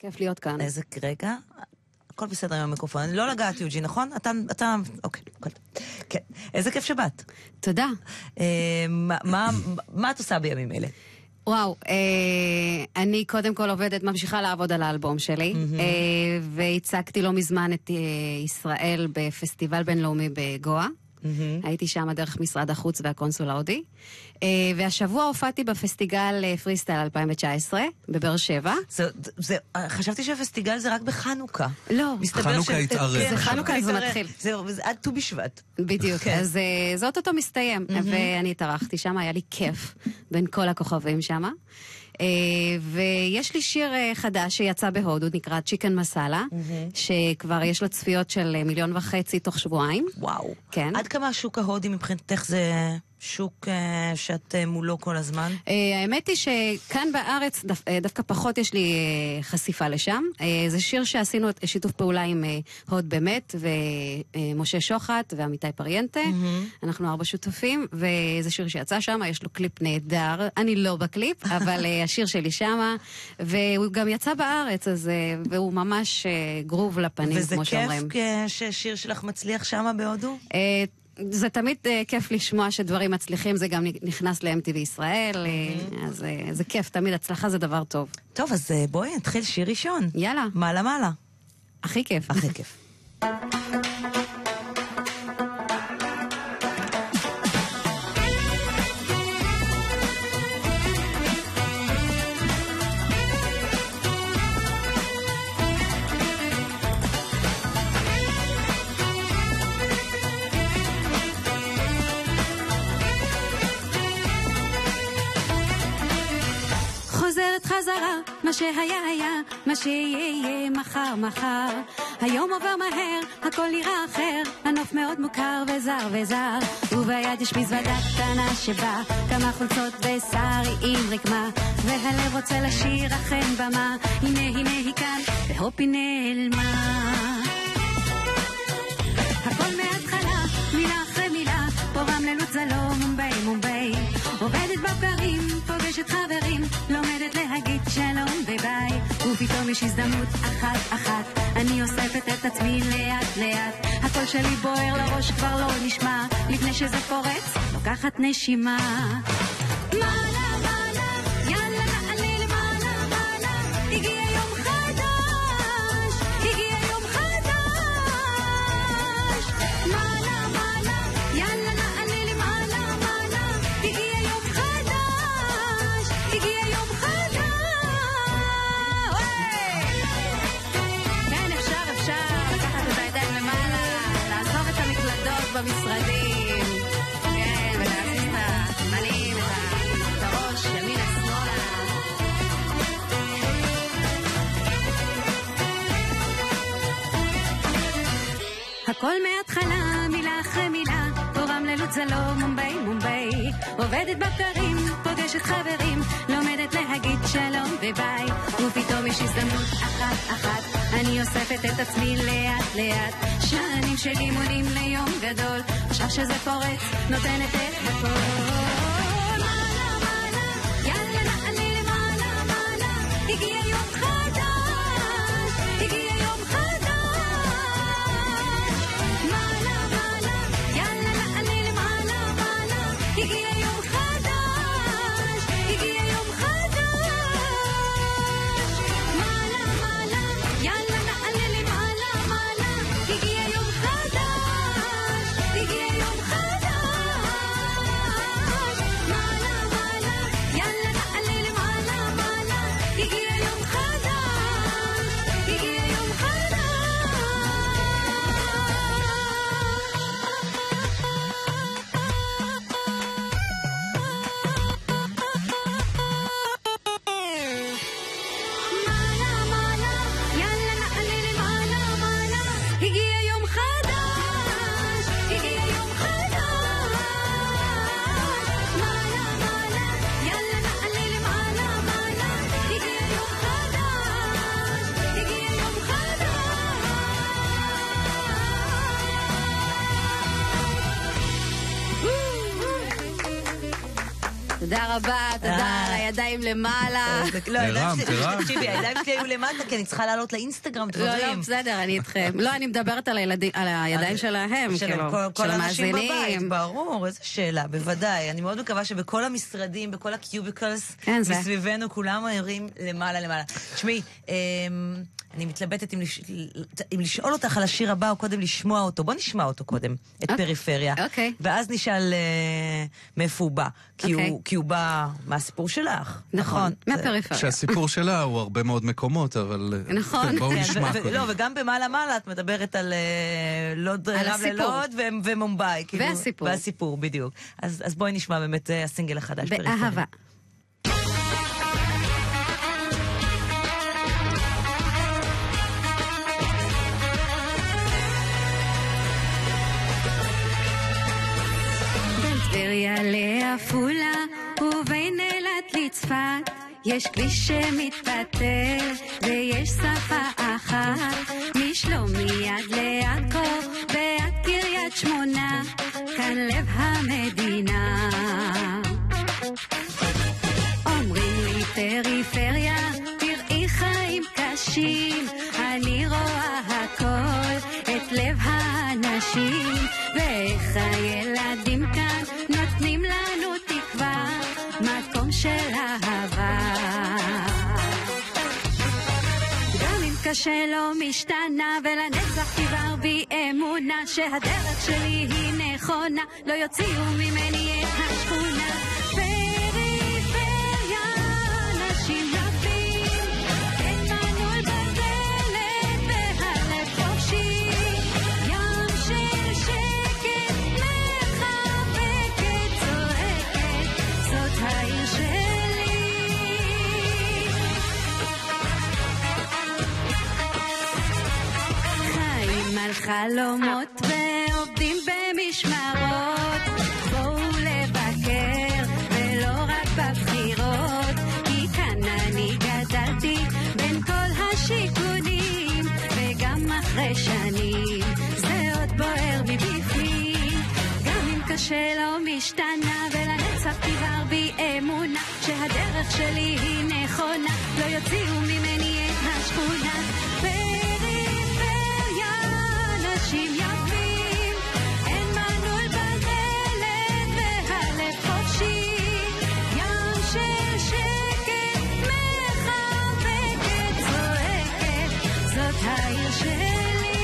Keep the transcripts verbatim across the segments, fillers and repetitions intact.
כיף להיות כאן. איזה רגע, הכל בסדר עם המיקרופון. אני לא לגעת, יוג'י, נכון? אתה, אתה, אוקיי, הכל. כן, איזה כיף שבאת. תודה. מה, מה, מה את עושה בימים אלה? וואו, אה, אני קודם כל עובדת, ממשיכה לעבוד על האלבום שלי, mm-hmm. אה, והצגתי לא מזמן את אה, ישראל בפסטיבל בינלאומי בגואה. Mm-hmm. הייתי שם דרך משרד החוץ והקונסול ההודי, אה, והשבוע הופעתי בפסטיגל אה, פריסטייל אלפיים תשע עשרה בבאר שבע. זה, זה, חשבתי שהפסטיגל זה רק בחנוכה. לא. חנוכה התערב. זה חנוכה, זה מתחיל. זה, זה עד ט"ו בשבט. בדיוק, כן. אז uh, זאת אותו מסתיים, mm-hmm. ואני התארחתי שם, היה לי כיף בין כל הכוכבים שם. Uh, ויש לי שיר uh, חדש שיצא בהודו, נקרא צ'יקן מסאלה, mm-hmm. שכבר יש לו צפיות של uh, מיליון וחצי תוך שבועיים. וואו. כן. עד כמה השוק ההודי מבחינתך זה שוק uh, שאת uh, מולו כל הזמן? Uh, האמת היא שכאן בארץ דו, uh, דווקא פחות יש לי uh, חשיפה לשם. Uh, זה שיר שעשינו את שיתוף פעולה עם uh, הוד באמת, ומשה uh, שוחט ועמיתי פריינטה. Mm-hmm. אנחנו ארבע שותפים, וזה שיר שיצא שם, יש לו קליפ נהדר. אני לא בקליפ, אבל uh, השיר שלי שם, והוא גם יצא בארץ, אז, uh, והוא ממש uh, גרוב לפנים, כמו שאומרים. וזה כיף ששיר שלך מצליח שם בהודו? Uh, זה תמיד uh, כיף לשמוע שדברים מצליחים, זה גם נכנס ל-אם טי וי ישראל, mm-hmm. אז uh, זה כיף, תמיד הצלחה זה דבר טוב. טוב, אז uh, בואי נתחיל שיר ראשון. יאללה. מעלה מעלה. הכי כיף. הכי כיף. חזרה, מה שהיה היה, מה שיהיה מחר מחר. היום עובר מהר, הכל נראה אחר, הנוף מאוד מוכר וזר וזר. וביד יש מזוודה קטנה שבה כמה חולצות ושרי עם רקמה, והלב רוצה לשיר אכן במה. הנה הנה היא כאן, והופ היא נעלמה. הכל מההתחלה, מילה אחרי מילה, פה רמללות זה לא מומביי מומביי. עובדת בבקרים, פוגשת חברים, לומדת להגיד שלום וביי. ופתאום יש הזדמנות אחת אחת, אני אוספת את עצמי לאט לאט. הקול שלי בוער לראש כבר לא נשמע, לפני שזה פורץ לוקחת נשימה. מעלה מעלה, יאללה נעלה למעלה מעלה, הגיע יום חדש, הגיע יום חדש. מעלה מעלה, יאללה נעלה למעלה מעלה, הגיע יום חדש, הגיע יום חדש. כן, אפשר, אפשר לקחת את הידיים למעלה, לעזוב את המקלדות במשרדים, כן, ולהזיז את המנים, את הראש, ימינה, שמאלה. הכל מההתחלה, מילה אחרי מילה, פה רמללות זה לא מומביי מומביי. עובדת בבקרים, פוגשת חברים, לומדת להגיד שלום וביי. ופתאום יש הזדמנות אחת אחת, אני אוספת את עצמי לאט לאט. שנים של אימונים ליום גדול, עכשיו שזה פורץ נותנת את הכל. מעלה מעלה, יאללה נעלה למעלה מעלה, הגיע יום חדש, הגיע יום חדש. מעלה מעלה, יאללה נעלה למעלה מעלה, הגיע יום חדש, הגיע יום חדש. מעלה מעלה, יאללה נעלה למעלה מעלה, הגיע יום חדש, הגיע יום חדש. מעלה מעלה, יאללה נעלה למעלה מעלה, הגיע יום חדש. תודה רבה, תודה על הידיים למעלה. לא, הידיים שלי, תקשיבי, הידיים שלי היו למטה, כי אני צריכה לעלות לאינסטגרם דברים. לא, לא, בסדר, אני איתכם. לא, אני מדברת על הידיים שלהם, של כל האנשים בבית, ברור, איזו שאלה, בוודאי. אני מאוד מקווה שבכל המשרדים, בכל הקיוביקלס, מסביבנו, כולם ערים למעלה למעלה. תשמעי, אני מתלבטת אם לשאול אותך על השיר הבא, או קודם לשמוע אותו. בוא נשמע אותו קודם, את פריפריה. ואז נשאל מאיפה הוא בא. כי הוא בא מהסיפור שלך. נכון, מהפריפריה. שהסיפור שלה הוא הרבה מאוד מקומות, אבל... נכון. בואו נשמע קודם. לא, וגם במעלה מעלה את מדברת על רב ללוד ומומביי. והסיפור. והסיפור, בדיוק. אז בואי נשמע באמת הסינגל החדש. באהבה. טבריה לעפולה ובין אילת לצפת יש כביש שמתפתל ויש שפה אחת משלומי עד לעכו ועד קריית שמונה כאן לב המדינה. אומרים לי פריפריה תראי חיים קשים, אני רואה הכל את לב האנשים ואיך הילדים כאן נותנים לנו תקווה, מקום של אהבה. גם אם קשה לא משתנה ולנצח תבער בי אמונה שהדרך שלי היא נכונה, לא יוציאו ממני את השכונה. פריפריה, אנשים יפים, את מנעול בדלת והלב חופשי, ים של שקט מחבקת צועקת, זאת העיר שלי. חיים על חלומות ועובדים במשמרות, בואו לבקר ולא רק בבחירות, כי כאן אני גדלתי בין כל השיכונים וגם אחרי שנים זה עוד בוער מבפנים. גם אם קשה לא משתנה ולנצח תבער בי אמונה שהדרך שלי היא נכונה, לא יוציאו ממני את השכונה. פריפריה, אנשים יפים, אין מנעול בדלת והלב חופשי, ים של שקט מחבקת צועקת, זאת העיר שלי.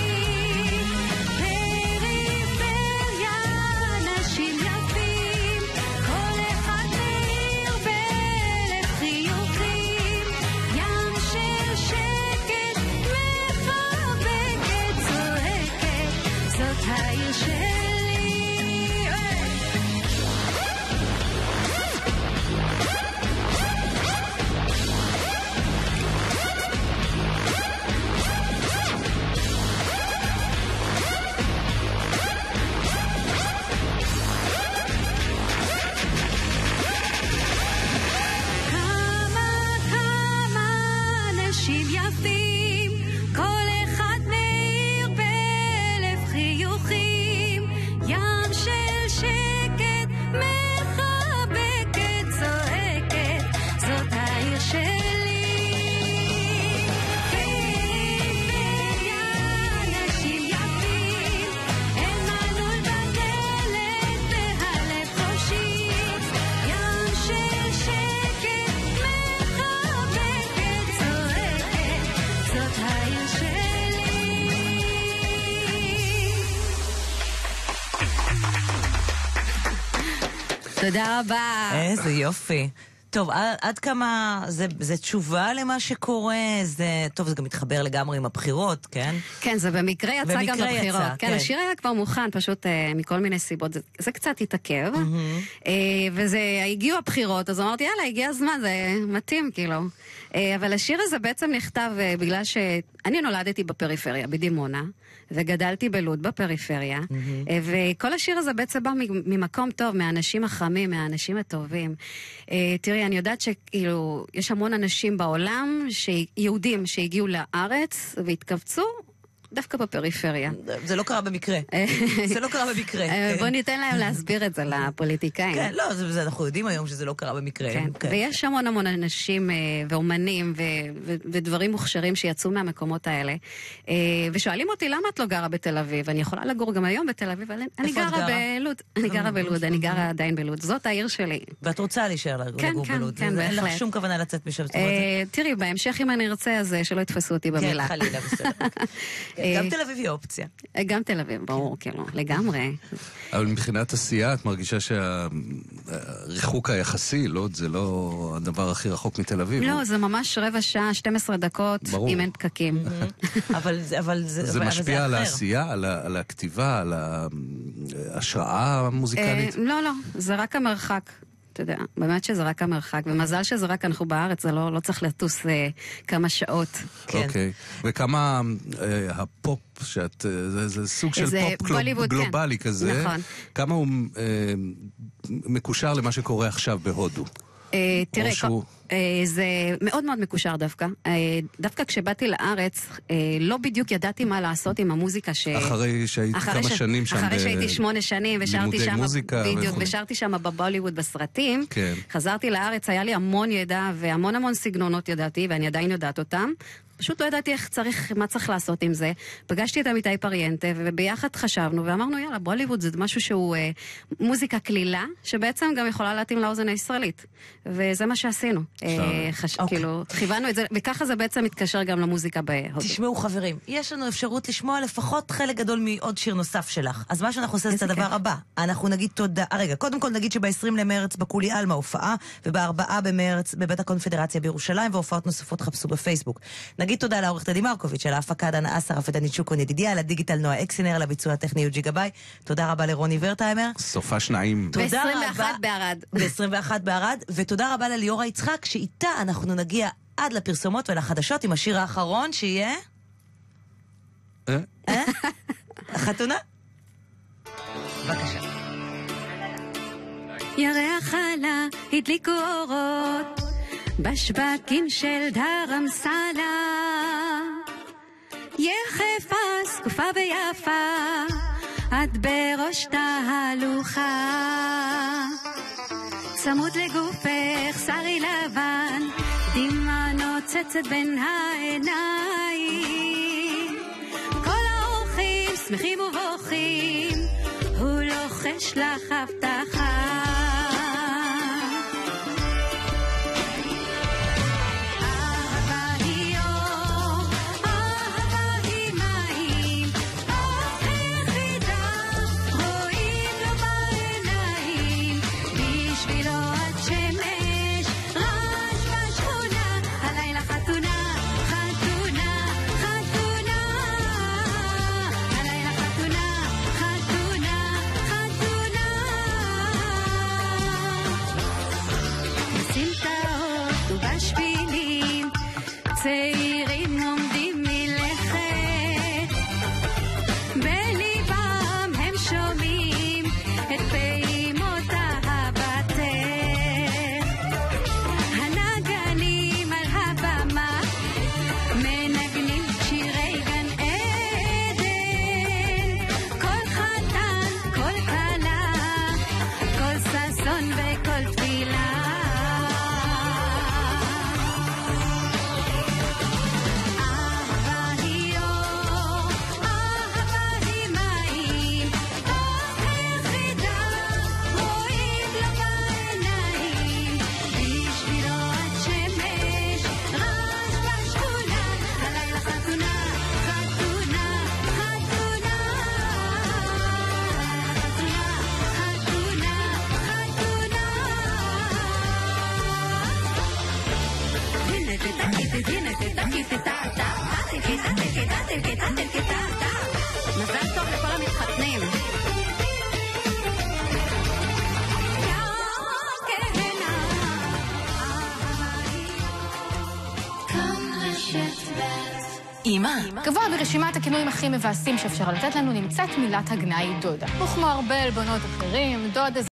פריפריה, אנשים יפים, כל אחד מאיר באלף חיוכים, ים של שקט מחבקת צועקת, זאת העיר שלי. כמה כמה אנשים יפים, כל אחד מאיר באלף חיוכים, ים של שקט מחבקת צועקת, זאת העיר שלי. פריפריה, אנשים יפים, אין מנעול בדלת והלב חופשי, ים של שקט מחבקת צועקת, זאת העיר שלי. תודה רבה. איזה יופי. טוב, עד, עד כמה זה, זה תשובה למה שקורה, זה, טוב, זה גם מתחבר לגמרי עם הבחירות, כן? כן, זה במקרה יצא במקרה גם בבחירות. יצא, כן, כן. השיר היה כבר מוכן, פשוט אה, מכל מיני סיבות. זה, זה קצת התעכב, אה, וזה, הגיעו הבחירות, אז אמרתי, יאללה, הגיע הזמן, זה מתאים, כאילו. אה, אבל השיר הזה בעצם נכתב אה, בגלל שאני נולדתי בפריפריה, בדימונה, וגדלתי בלוד בפריפריה, אה, וכל השיר הזה בעצם בא ממקום טוב, מהאנשים החמים, מהאנשים הטובים. אה, תראי, אני יודעת שכאילו, יש המון אנשים בעולם, יהודים שהגיעו לארץ והתכווצו דווקא בפריפריה. זה לא קרה במקרה. זה לא קרה במקרה. בוא ניתן להם להסביר את זה לפוליטיקאים. כן, לא, אנחנו יודעים היום שזה לא קרה במקרה. ויש המון המון אנשים ואומנים ודברים מוכשרים שיצאו מהמקומות האלה. ושואלים אותי, למה את לא גרה בתל אביב? אני יכולה לגור גם היום בתל אביב, אבל אני גרה בלוד. אני גרה בלוד, אני גרה עדיין בלוד. זאת העיר שלי. ואת רוצה להישאר לגור בלוד. כן, כן, אין לך שום כוונה לצאת משם. תראי, בהמשך אם אני ארצה, אז שלא יתפסו אותי במילה. כן, חלילה, בסדר. גם תל אביב היא אופציה. גם תל אביב, ברור, כאילו, לגמרי. אבל מבחינת עשייה, את מרגישה שהריחוק היחסי, לא, זה לא הדבר הכי רחוק מתל אביב. לא, זה ממש רבע שעה, שתים עשרה דקות, אם אין פקקים. אבל זה... זה משפיע על העשייה, על הכתיבה, על ההשראה המוזיקלית? לא, לא, זה רק המרחק. אתה יודע, באמת שזה רק המרחק, ומזל שזה רק אנחנו בארץ, זה לא, לא צריך לטוס אה, כמה שעות. אוקיי. Okay. וכמה אה, הפופ, שאת, זה, זה סוג של פופ בוליווד, גלובלי כן. כזה, נכון. כמה הוא אה, מקושר למה שקורה עכשיו בהודו? אה, תראה, זה מאוד מאוד מקושר דווקא. דווקא כשבאתי לארץ, לא בדיוק ידעתי מה לעשות עם המוזיקה ש... אחרי שהיית כמה שנים שם אחרי שהייתי שמונה שנים, ושרתי שם... מוזיקה. בדיוק, ושרתי שם בבוליווד בסרטים. חזרתי לארץ, היה לי המון ידע, והמון המון סגנונות ידעתי, ואני עדיין יודעת אותם. פשוט לא ידעתי איך צריך, מה צריך לעשות עם זה. פגשתי את עמיתי פריאנטה, וביחד חשבנו, ואמרנו, יאללה, בוליווד זה משהו שהוא אה, מוזיקה כלילה, שבעצם גם יכולה להתאים לאוזן הישראלית. וזה מה שעשינו. אה, חש... אוקיי. כאילו, חיוונו את זה, וככה זה בעצם מתקשר גם למוזיקה בהודו. תשמעו חברים, יש לנו אפשרות לשמוע לפחות חלק גדול מעוד שיר נוסף שלך. אז מה שאנחנו עושה זה את הדבר הבא. אנחנו נגיד תודה, רגע, קודם כל נגיד שב-עשרים למרץ בקולי אלמה הופעה, ובארבעה במרץ בבית הקונפדרציה בירושלים, והופעות נוספות חפשו בפייסבוק. נגיד תודה לעורכת עדי מרקוביץ', של ההפקה דנה אסר, הפדנית שוקו נדידיה, על הדיגיטל נועה אקסינר, על הביצוע הטכני יוג'י גבאי. תודה רבה לרוני ורטהיימר. סופה שניים. ב-עשרים ואחת בערד. ב-עשרים ואחת בערד, ותודה רבה לליאורה יצחק, שאיתה אנחנו נגיע עד לפרסומות ולחדשות עם השיר האחרון, שיהיה... אה? אה? החתונה? בבקשה. ירח עלה, הדליקו אורות בשבקים של דרמסלה, יחפה סקופה ויפה, את בראש תהלוכה, צמוד לגופך שרי לבן, דמעה נוצצת בין העיניים, כל האורחים שמחים ובוכים, הוא לוחש לך הבטחה. צעירים עומדים מלכת, בליבם הם שומעים את פעימות אהבתך, הנגנים על הבמה מנגנים שירי גן עדן, כל חתן, כל כלה, כל ששון וכל תפילה. מזל טוב לכל המתחתנים. אמא, גבוה ברשימת הכינויים הכי מבאסים שאפשר לתת לנו נמצאת מילת הגנאי דודה. וכמו הרבה עלבונות אחרים, דודה